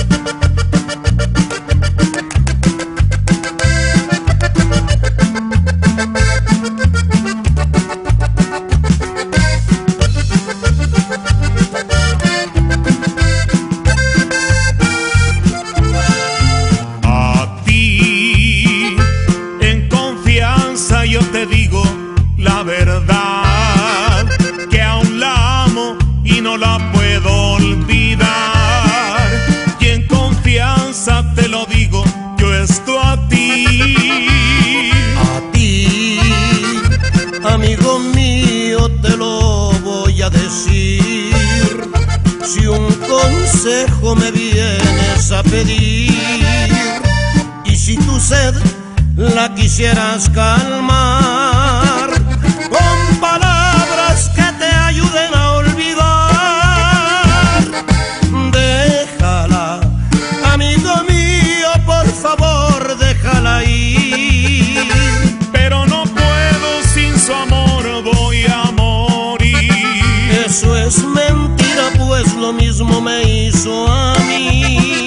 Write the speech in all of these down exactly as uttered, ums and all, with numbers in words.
Yo te digo la verdad, que aún la amo y no la puedo olvidar. Y en confianza te lo digo, yo estoy a ti. A ti, amigo mío, te lo voy a decir. Si un consejo me vienes a pedir, y si tu sed la quisieras calmar con palabras que te ayuden a olvidar, déjala, amigo mío, por favor, déjala ir. Pero no puedo, sin su amor voy a morir. Eso es mentira, pues lo mismo me hizo a mí.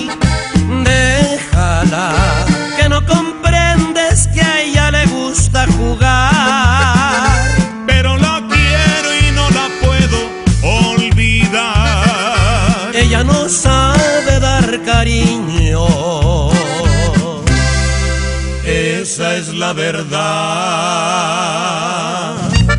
Déjala, que no comprendes que a ella le gusta jugar. Pero la quiero y no la puedo olvidar. Ella no sabe dar cariño, esa es la verdad.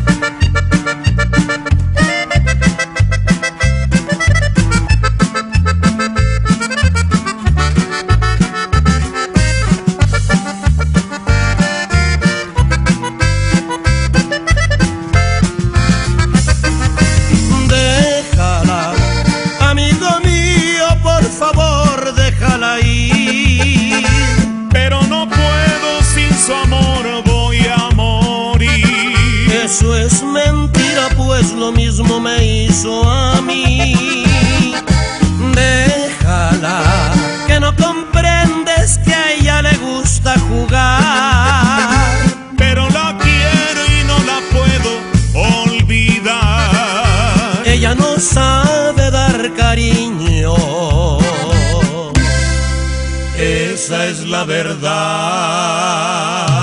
Pero no puedo, sin su amor voy a morir. Eso es mentira, pues lo mismo me hizo a mí. Déjala, que no comprendes que a ella le gusta jugar. Pero la quiero y no la puedo olvidar. Ella no sabe dar cariño, esa es la verdad.